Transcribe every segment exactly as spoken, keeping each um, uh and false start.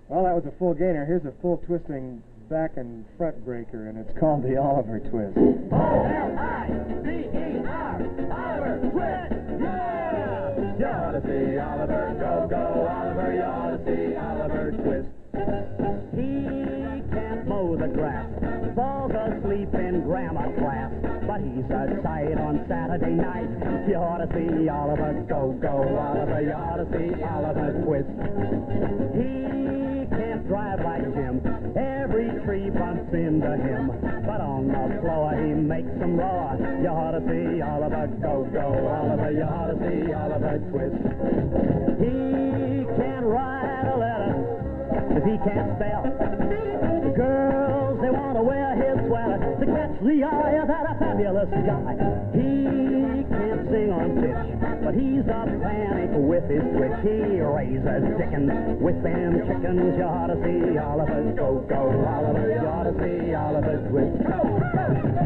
Well, that was a full gainer. Here's a full twisting back and front breaker, and it's called the Oliver Twist. O L I V E R, Oliver Twist, yeah! You ought to see Oliver, go, go, Oliver, you ought to see Oliver Twist. He can't mow the grass, falls asleep in grammar class, but he's a sight on Saturday night. You ought to see Oliver, go, go, Oliver, you ought to see Oliver Twist. He can't drive like Jim, every tree bumps into him, but on the floor he makes them roar. You ought to see Oliver, go, go, Oliver, you ought to see Oliver Twist. He can't write a letter, cause he can't spell. The girls, they want to wear his sweater to catch the eye of that fabulous guy. He can't sing on pitch, but he's a panic with his twitch. He raises chickens with them chickens. You ought to see Oliver, go, go, Oliver, you ought to see Oliver Twist. Go, go,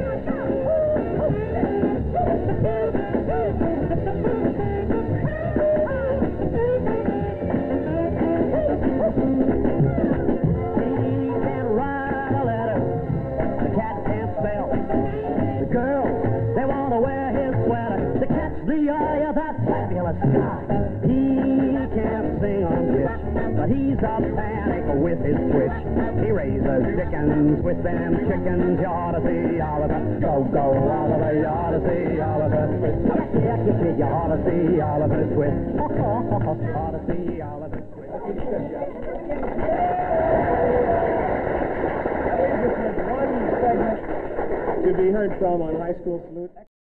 guy. He can't sing on pitch, but he's a panic with his twitch. He raises chickens with them chickens. You ought to see Oliver, go, go, Oliver, you ought to see Oliver Twist. Yeah, yeah, yeah, you ought to see Oliver Twist. Ought to see Oliver Twist. This is one segment to be heard from on High School Salute.